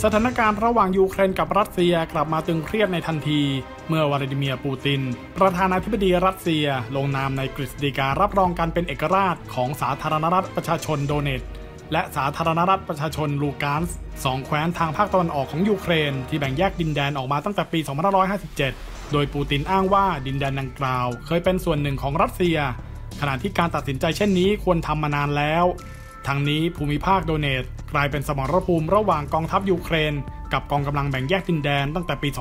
สถานการณ์ระหว่างยูเครนกับรัสเซียกลับมาตึงเครียดในทันทีเมื่อวลาดิเมียร์ปูตินประธานาธิบดีรัสเซียลงนามในกฤษฎีการับรองการเป็นเอกราชของสาธารณรัฐประชาชนโดเนตและสาธารณรัฐประชาชนลูกานส์สองแคว้นทางภาคตะวันออกของยูเครนที่แบ่งแยกดินแดนออกมาตั้งแต่ปี 2557 โดยปูตินอ้างว่าดินแดนดังกล่าวเคยเป็นส่วนหนึ่งของรัสเซียขณะที่การตัดสินใจเช่นนี้ควรทำมานานแล้วทั้งนี้ภูมิภาคโดเนตกลายเป็นสมรภูมิระหว่างกองทัพยูเครนกับกองกำลังแบ่งแยกดินแดนตั้งแต่ปี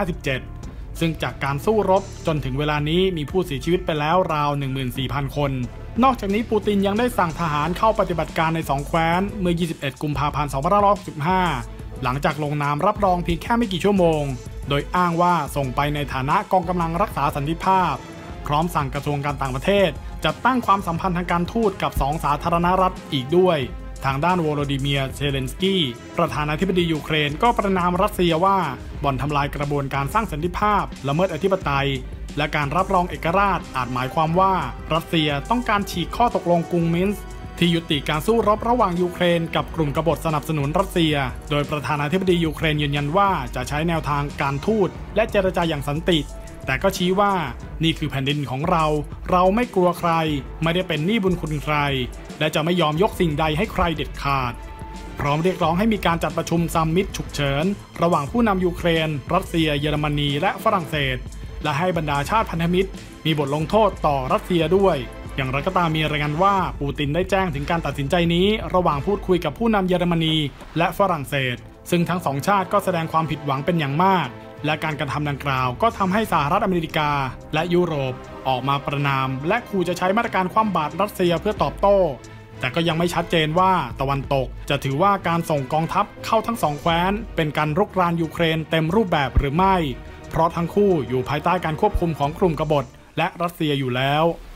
2557 ซึ่งจากการสู้รบจนถึงเวลานี้มีผู้เสียชีวิตไปแล้วราว 14,000 คนนอกจากนี้ปูตินยังได้สั่งทหารเข้าปฏิบัติการใน2แคว้นเมื่อ 21 กุมภาพันธ์ 2565 หลังจากลงนามรับรองเพียงแค่ไม่กี่ชั่วโมงโดยอ้างว่าส่งไปในฐานะกองกำลังรักษาสันติภาพพร้อมสั่งกระทรวงการต่างประเทศจัดตั้งความสัมพันธ์ทางการทูตกับ2สาธารณรัฐอีกด้วยทางด้านโวโลดิเมียร์ เซเลนสกี้ประธานาธิบดียูเครนก็ประณามรัสเซียว่าบ่อนทำลายกระบวนการสร้างสันติภาพละเมิดอธิปไตยและการรับรองเอกราชอาจหมายความว่ารัสเซียต้องการฉีกข้อตกลงกรุงมินส์ที่ยุติการสู้รบระหว่างยูเครนกับกลุ่มกบฏสนับสนุนรัสเซียโดยประธานาธิบดียูเครนยืนยันว่าจะใช้แนวทางการทูตและเจรจาอย่างสันติแต่ก็ชี้ว่านี่คือแผ่นดินของเราไม่กลัวใครไม่ได้เป็นหนี้บุญคุณใครและจะไม่ยอมยกสิ่งใดให้ใครเด็ดขาดพร้อมเรียกร้องให้มีการจัดประชุมซัมมิตฉุกเฉินระหว่างผู้นำยูเครนรัสเซียเยอรมนีและฝรั่งเศสและให้บรรดาชาติพันธมิตรมีบทลงโทษต่อรัสเซียด้วยอย่างไรก็ตามมีรายงานว่าปูตินได้แจ้งถึงการตัดสินใจนี้ระหว่างพูดคุยกับผู้นำเยอรมนีและฝรั่งเศสซึ่งทั้งสองชาติก็แสดงความผิดหวังเป็นอย่างมากและการกระทำดังกล่าวก็ทำให้สหรัฐอเมริกาและยุโรปออกมาประณามและขู่จะใช้มาตรการคว่ำบาตรรัสเซียเพื่อตอบโต้แต่ก็ยังไม่ชัดเจนว่าตะวันตกจะถือว่าการส่งกองทัพเข้าทั้งสองแคว้นเป็นการรุกรานยูเครนเต็มรูปแบบหรือไม่เพราะทั้งคู่อยู่ภายใต้การควบคุมของกลุ่มกบฏและรัสเซียอยู่แล้ว